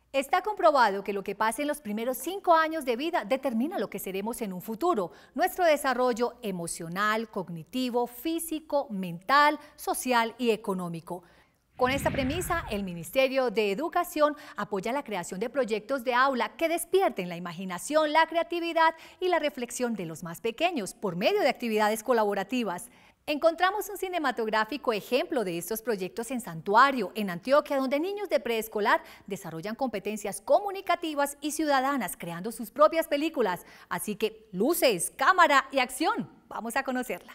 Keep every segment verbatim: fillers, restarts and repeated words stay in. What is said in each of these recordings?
Está comprobado que lo que pasa en los primeros cinco años de vida determina lo que seremos en un futuro. Nuestro desarrollo emocional, cognitivo, físico, mental, social y económico. Con esta premisa, el Ministerio de Educación apoya la creación de proyectos de aula que despierten la imaginación, la creatividad y la reflexión de los más pequeños por medio de actividades colaborativas. Encontramos un cinematográfico ejemplo de estos proyectos en Santuario, en Antioquia, donde niños de preescolar desarrollan competencias comunicativas y ciudadanas creando sus propias películas. Así que luces, cámara y acción. Vamos a conocerla.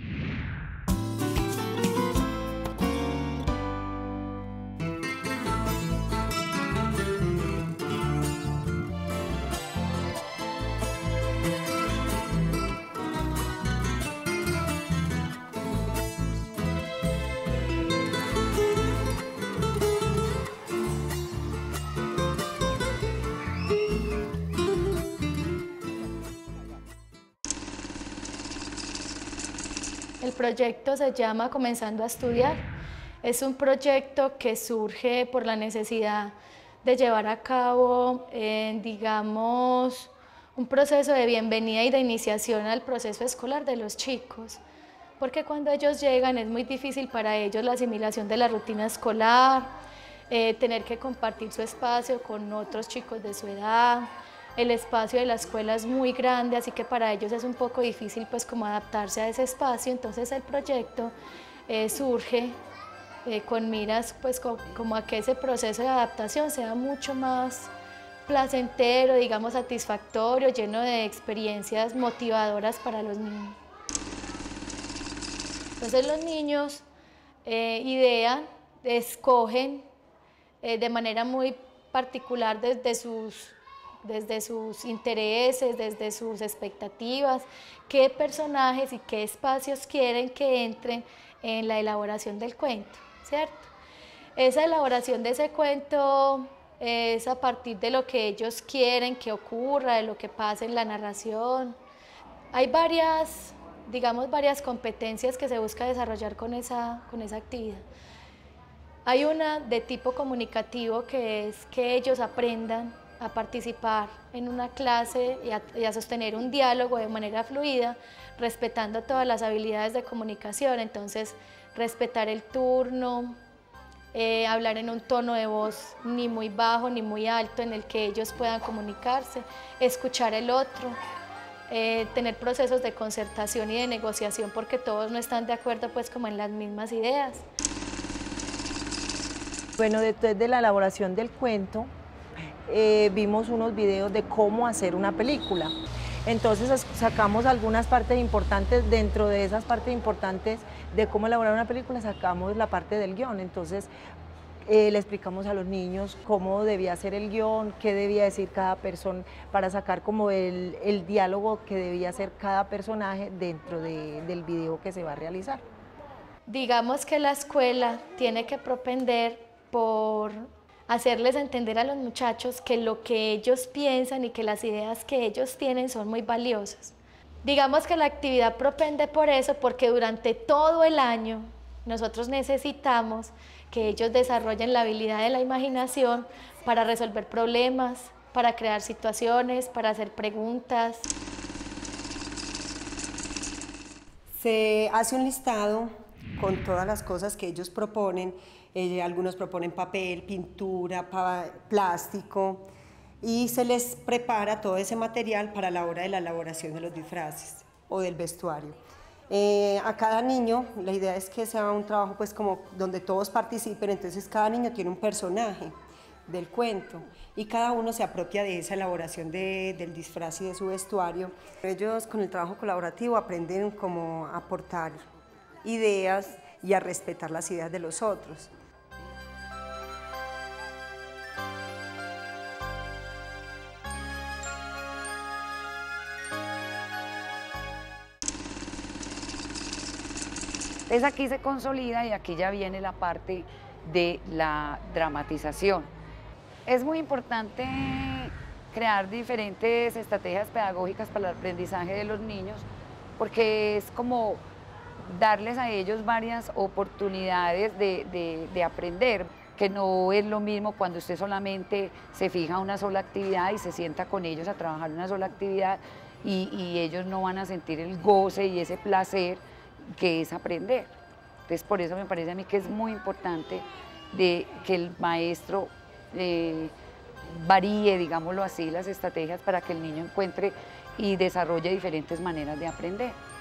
El proyecto se llama Comenzando a Estudiar. Es un proyecto que surge por la necesidad de llevar a cabo, eh, digamos, un proceso de bienvenida y de iniciación al proceso escolar de los chicos. Porque cuando ellos llegan es muy difícil para ellos la asimilación de la rutina escolar, eh, tener que compartir su espacio con otros chicos de su edad. El espacio de la escuela es muy grande, así que para ellos es un poco difícil pues como adaptarse a ese espacio. Entonces el proyecto eh, surge eh, con miras pues co como a que ese proceso de adaptación sea mucho más placentero, digamos satisfactorio, lleno de experiencias motivadoras para los niños. Entonces los niños eh, idean, escogen eh, de manera muy particular desde sus desde sus intereses, desde sus expectativas, qué personajes y qué espacios quieren que entren en la elaboración del cuento, ¿cierto? Esa elaboración de ese cuento es a partir de lo que ellos quieren que ocurra, de lo que pasa en la narración. Hay varias, digamos, varias competencias que se busca desarrollar con esa, con esa actividad. Hay una de tipo comunicativo, que es que ellos aprendan a participar en una clase y a, y a sostener un diálogo de manera fluida, respetando todas las habilidades de comunicación. Entonces, respetar el turno, eh, hablar en un tono de voz ni muy bajo ni muy alto en el que ellos puedan comunicarse, escuchar el otro, eh, tener procesos de concertación y de negociación porque todos no están de acuerdo pues como en las mismas ideas. Bueno, después de la elaboración del cuento, Eh, vimos unos videos de cómo hacer una película. Entonces sacamos algunas partes importantes. Dentro de esas partes importantes de cómo elaborar una película sacamos la parte del guión. Entonces eh, le explicamos a los niños cómo debía ser el guión, qué debía decir cada persona, para sacar como el, el diálogo que debía hacer cada personaje dentro de, del video que se va a realizar. Digamos que la escuela tiene que propender por hacerles entender a los muchachos que lo que ellos piensan y que las ideas que ellos tienen son muy valiosas. Digamos que la actividad propende por eso, porque durante todo el año nosotros necesitamos que ellos desarrollen la habilidad de la imaginación para resolver problemas, para crear situaciones, para hacer preguntas. Se hace un listado con todas las cosas que ellos proponen. Eh, algunos proponen papel, pintura, pa plástico, y se les prepara todo ese material para la hora de la elaboración de los disfraces o del vestuario. Eh, a cada niño, la idea es que sea un trabajo pues como donde todos participen, entonces cada niño tiene un personaje del cuento y cada uno se apropia de esa elaboración de, del disfraz y de su vestuario. Ellos con el trabajo colaborativo aprenden como a aportar ideas y a respetar las ideas de los otros. Entonces aquí se consolida y aquí ya viene la parte de la dramatización. Es muy importante crear diferentes estrategias pedagógicas para el aprendizaje de los niños, porque es como darles a ellos varias oportunidades de, de, de aprender. que no es lo mismo cuando usted solamente se fija una sola actividad y se sienta con ellos a trabajar una sola actividad y, y ellos no van a sentir el goce y ese placer que es aprender. Entonces por eso me parece a mí que es muy importante de que el maestro eh, varíe, digámoslo así, las estrategias para que el niño encuentre y desarrolle diferentes maneras de aprender.